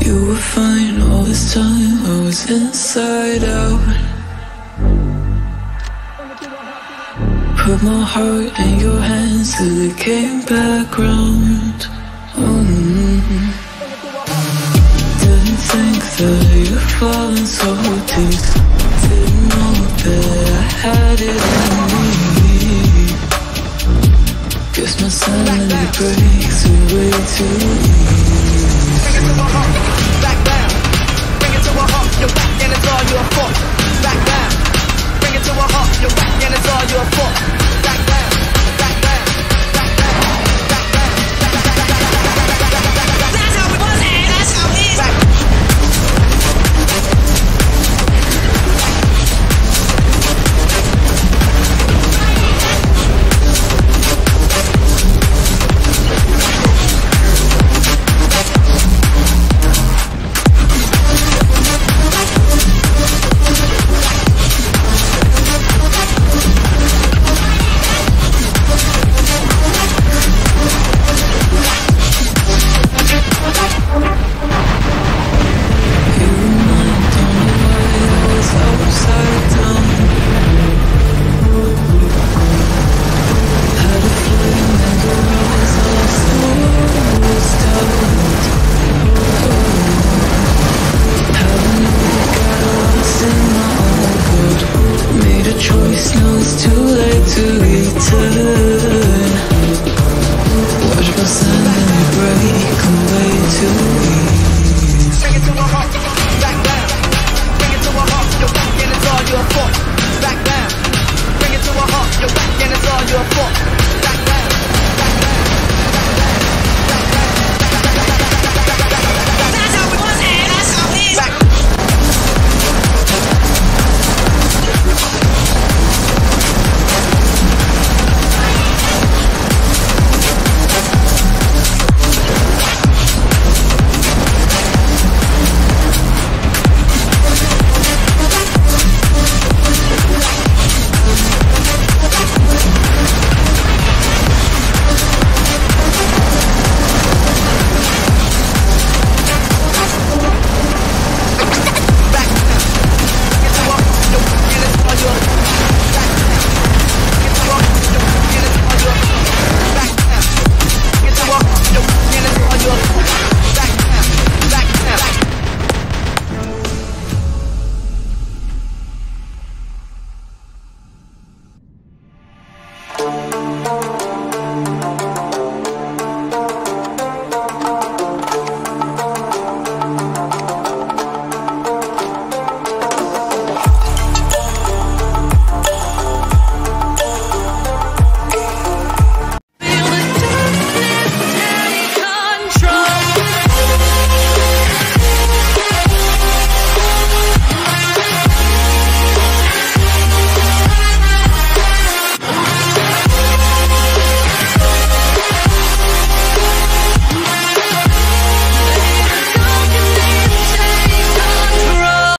You were fine all this time, I was inside out. Put my heart in your hands till it came back round. Didn't think that you'd fallen so deep. Didn't know that I had it in me. Guess my sanity breaks way too easy.